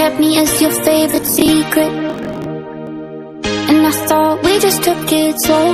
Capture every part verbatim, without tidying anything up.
kept me as your favorite secret, and I thought we just took it slow.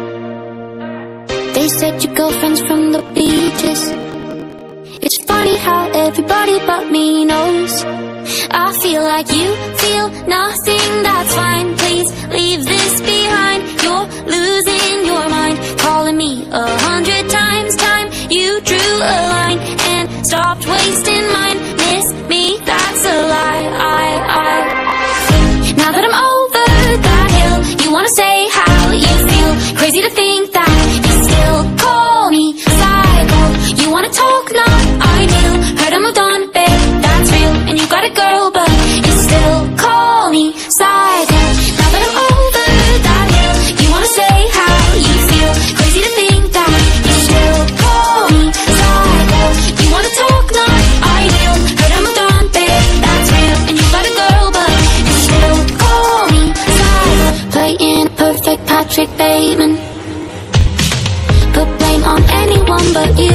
They said your girlfriend's from the beaches. It's funny how everybody but me knows. I feel like you feel nothing, that's fine. Please leave this behind. You're losing your mind, calling me a hundred times. Time you drew a line and stopped wasting mine. Miss me, that's a lie. I, I Now that I'm over that hill, you wanna say how you feel. Crazy to think that you still call me psycho. You wanna talk, not ideal. Heard I moved on, babe, that's real. And you got a girl, but you still call me psycho. Now that I'm over that hill, you wanna say how you feel. Crazy to think that you still call me psycho. You wanna talk, not ideal. Heard I moved on, babe, that's real. And you got a girl, but you still call me psycho. Playing perfect Patrick Bateman, put blame on anyone but you.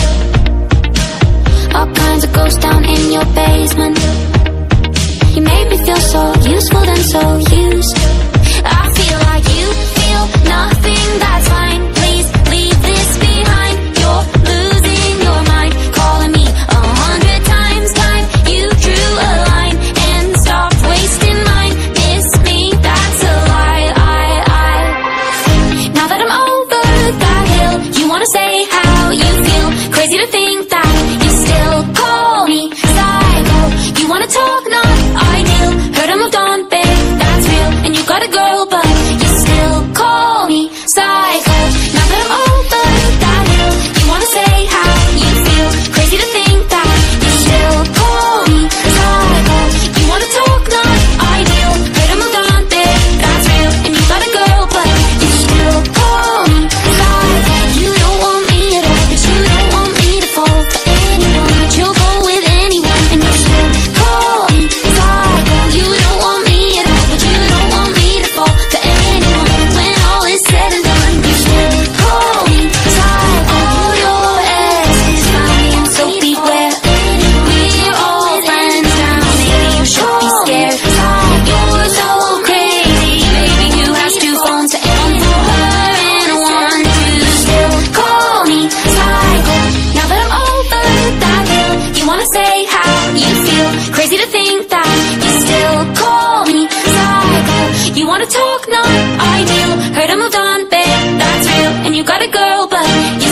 All kinds of ghosts down in your basement. You made me feel so useful and so used. I feel like you feel nothing, that's fine. Please leave this behind. You're losing your mind, calling me a hundred times. Time you drew a line and stopped wasting mine. Miss me, that's a lie. I, I Now that I'm over that hill, you wanna say how you feel. Crazy to think that you still call me psycho. You wanna talk, not ideal. Heard I moved on, babe, that's real. And you got a girl, but you still call me psycho. Now that I'm over that hill, you wanna say how you feel. Crazy to think that you still call me psycho. You wanna talk, not ideal. Heard I moved on, babe, that's real. And you got a girl, but you still call me psycho. You don't want me at all, but you don't want me to fall for anyone. But you'll go with anyone, and you still call me psycho. You don't want me at all, but you don't want me to fall for anyone. When all is said and done, you still call me psycho. Your exes found me, and so beware. We're all friends now, maybe you should be scared. You're so crazy, baby, you have two phones to end for her and one to still call me psycho. Now that I'm over that hill, you wanna say how you feel. Crazy to think that you still call me psycho. You wanna talk, not ideal. Heard I moved on, babe, that's real. And you got a girl, but you